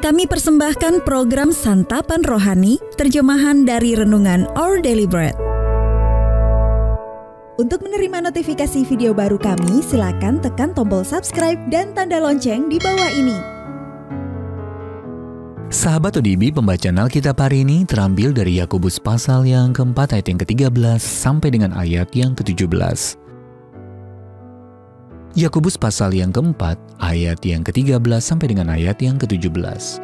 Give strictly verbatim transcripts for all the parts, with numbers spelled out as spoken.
Kami persembahkan program Santapan Rohani, terjemahan dari Renungan Our Daily Bread. Untuk menerima notifikasi video baru kami, silakan tekan tombol subscribe dan tanda lonceng di bawah ini. Sahabat O D B, pembacaan Alkitab hari ini terambil dari Yakobus pasal yang keempat ayat yang ketiga belas sampai dengan ayat yang ketujuh belas. Yakobus pasal yang keempat, ayat yang ketiga belas sampai dengan ayat yang ketujuh belas.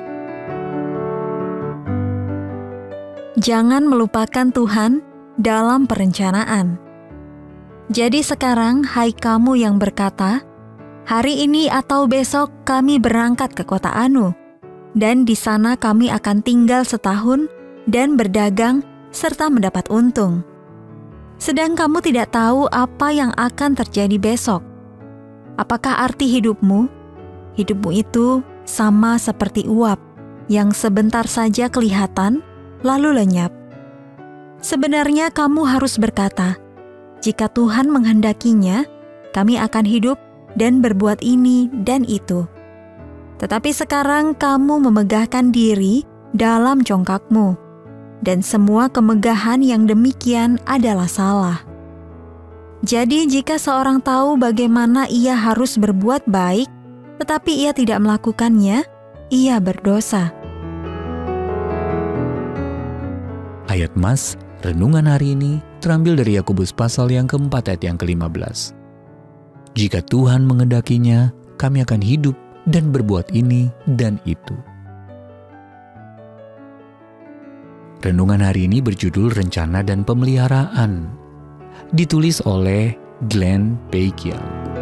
Jangan melupakan Tuhan dalam perencanaan. Jadi sekarang, hai kamu yang berkata, hari ini atau besok kami berangkat ke kota Anu, dan di sana kami akan tinggal setahun dan berdagang serta mendapat untung. Sedang kamu tidak tahu apa yang akan terjadi besok. Apakah arti hidupmu? Hidupmu itu sama seperti uap yang sebentar saja kelihatan, lalu lenyap. Sebenarnya kamu harus berkata, jika Tuhan menghendakinya, kami akan hidup dan berbuat ini dan itu. Tetapi sekarang kamu memegahkan diri dalam congkakmu, dan semua kemegahan yang demikian adalah salah. Jadi jika seorang tahu bagaimana ia harus berbuat baik, tetapi ia tidak melakukannya, ia berdosa. Ayat Mas, renungan hari ini terambil dari Yakobus pasal yang keempat ayat yang kelima belas. Jika Tuhan menghendakinya, kami akan hidup dan berbuat ini dan itu. Renungan hari ini berjudul Rencana dan Pemeliharaan. Ditulis oleh Glenn Peikian.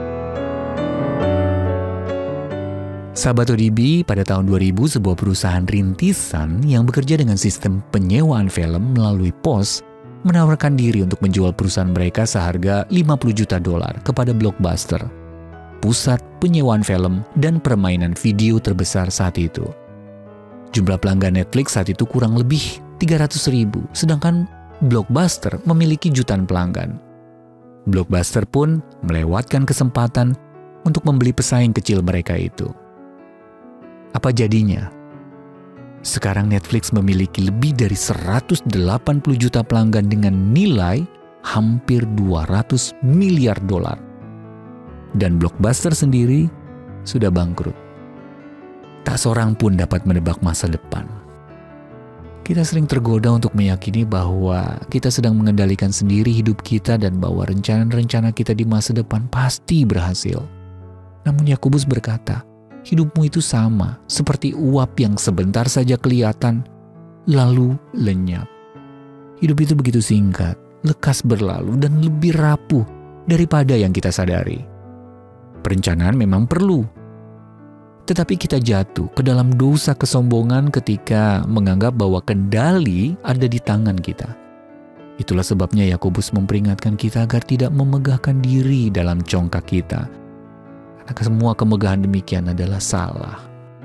Sahabat O D B, pada tahun dua ribu sebuah perusahaan rintisan yang bekerja dengan sistem penyewaan film melalui pos menawarkan diri untuk menjual perusahaan mereka seharga lima puluh juta dolar kepada Blockbuster, pusat penyewaan film dan permainan video terbesar saat itu. Jumlah pelanggan Netflix saat itu kurang lebih tiga ratus ribu, sedangkan Blockbuster memiliki jutaan pelanggan. Blockbuster pun melewatkan kesempatan untuk membeli pesaing kecil mereka itu. Apa jadinya? Sekarang Netflix memiliki lebih dari seratus delapan puluh juta pelanggan dengan nilai hampir dua ratus miliar dolar. Dan Blockbuster sendiri sudah bangkrut. Tak seorang pun dapat menebak masa depan. Kita sering tergoda untuk meyakini bahwa kita sedang mengendalikan sendiri hidup kita dan bahwa rencana-rencana kita di masa depan pasti berhasil. Namun Yakobus berkata, hidupmu itu sama seperti uap yang sebentar saja kelihatan, lalu lenyap. Hidup itu begitu singkat, lekas berlalu dan lebih rapuh daripada yang kita sadari. Perencanaan memang perlu. Tetapi kita jatuh ke dalam dosa kesombongan ketika menganggap bahwa kendali ada di tangan kita. Itulah sebabnya Yakobus memperingatkan kita agar tidak memegahkan diri dalam congkak kita. Karena semua kemegahan demikian adalah salah.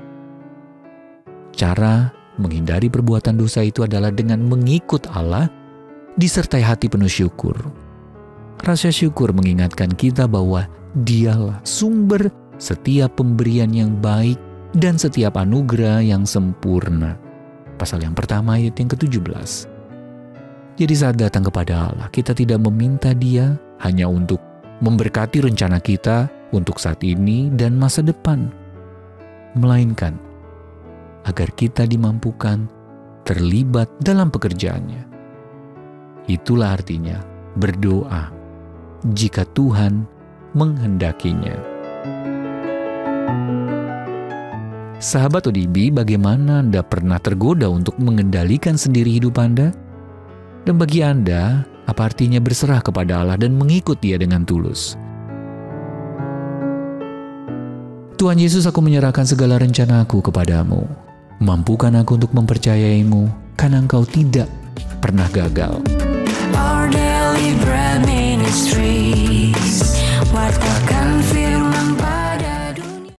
Cara menghindari perbuatan dosa itu adalah dengan mengikut Allah, disertai hati penuh syukur. Rasa syukur mengingatkan kita bahwa Dialah sumber setiap pemberian yang baik dan setiap anugerah yang sempurna. Pasal yang pertama ayat yang ketujuh belas. Jadi saat datang kepada Allah, kita tidak meminta Dia hanya untuk memberkati rencana kita untuk saat ini dan masa depan, melainkan agar kita dimampukan terlibat dalam pekerjaannya. Itulah artinya berdoa jika Tuhan menghendakinya. Sahabat O D B, bagaimana Anda pernah tergoda untuk mengendalikan sendiri hidup Anda? Dan bagi Anda, apa artinya berserah kepada Allah dan mengikut Dia dengan tulus? Tuhan Yesus, aku menyerahkan segala rencanaku kepadamu. Mampukan aku untuk mempercayaimu, karena Engkau tidak pernah gagal. Our Daily Bread Ministries, wartakan firman